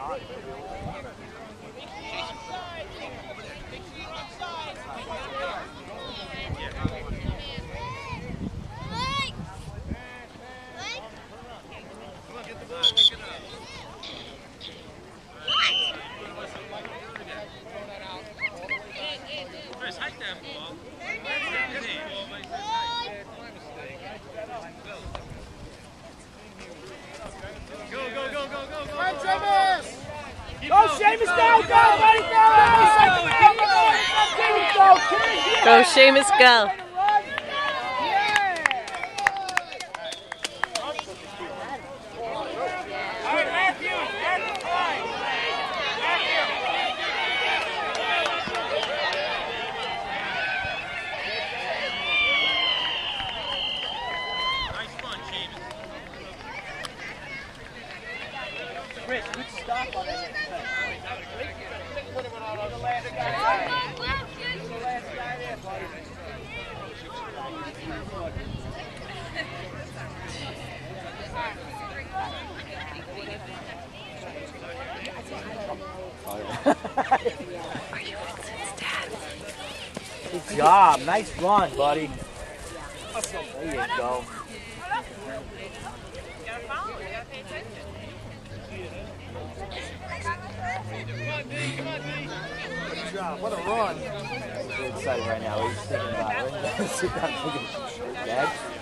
Go, Seamus, go, buddy, go! Go, Seamus, go! Rich, good stop on that. Put him on the last guy. The last guy there, buddy. Are you Vincent's dad? Good job. Nice run, buddy. There you go. Good job. What a run. He's excited right now. He's thinking about it. Dad?